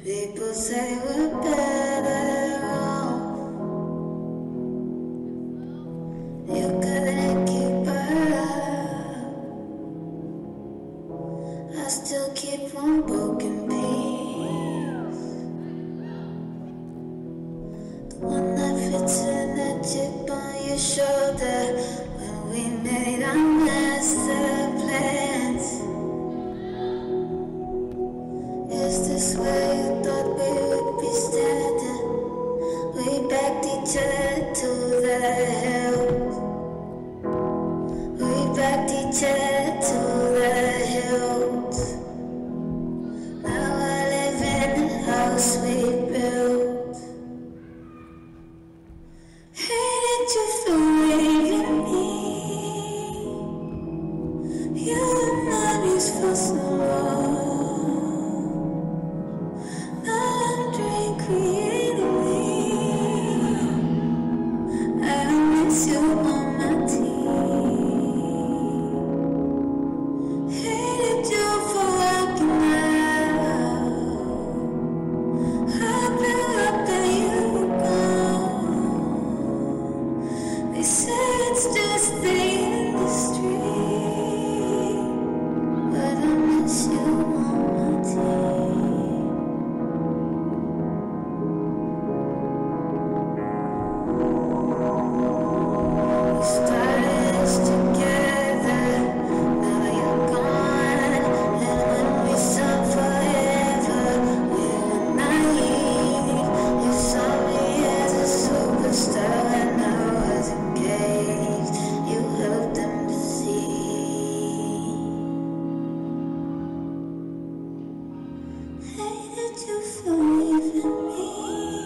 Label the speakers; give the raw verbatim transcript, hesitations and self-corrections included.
Speaker 1: People say we're better off. You couldn't keep up. I still keep one broken piece, the one that fits in that chip on your shoulder. When we made our master plans, is this where you thought we would be standing? We backed each other to the hills. We backed each other to the hills. Now I live in the house we built. Hated you for leaving me. You were money's for some more. You for leaving me.